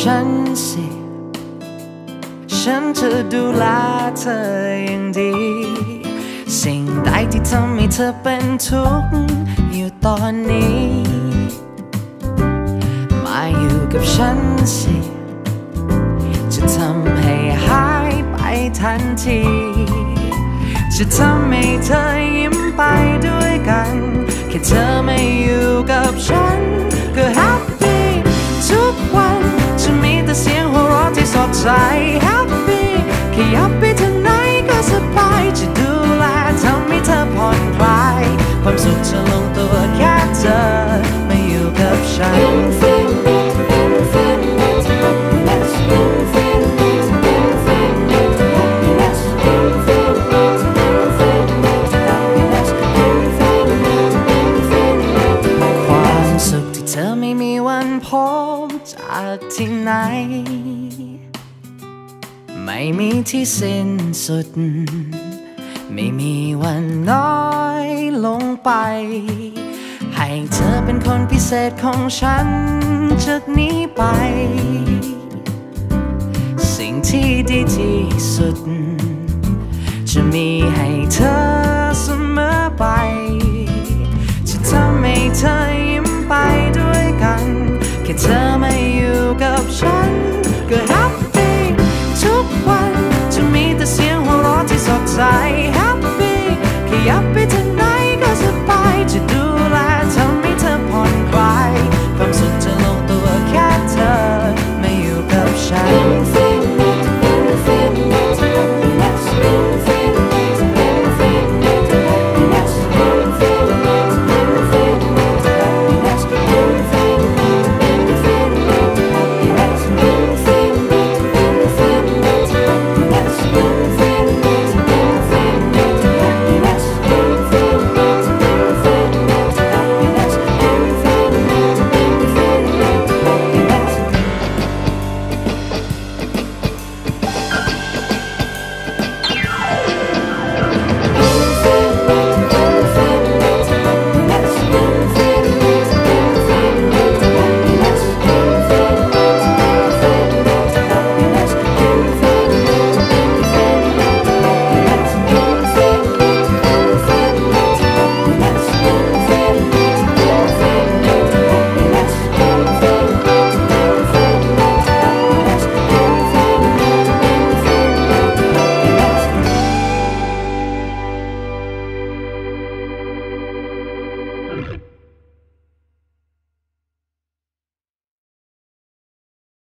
ฉันสิฉันจะดูแลเธออย่างดีสิ่งใดที่ทำให้เธอเป็นทุกข์อยู่ตอนนี้มาอยู่กับฉันสิจะทำให้หายไปทันทีจะทำให้เธอยิ้มไปด้วยกันแค่เธอไม่อยู่กับฉันก็แฮปปี้ทุกวันจะมีแต่เสียงหัวเราะที่สดใสแฮปปี้แค่ยับไปทางไหนก็สบายจะดูแลทำให้เธอผ่อนคลายความสุขจะลงตัวแค่เธอมาอยู่กับฉันเธอไม่มีวันพบจากที่ไหนไม่มีที่สิ้นสุดไม่มีวันน้อยลงไปให้เธอเป็นคนพิเศษของฉันจากนี้ไปสิ่งที่ดีที่สุดจะมีให้เธอเสมอไปจะทำให้เธอยิ้มไปด้วยกันแค่เธอไม่อยู่กับฉันก็แฮป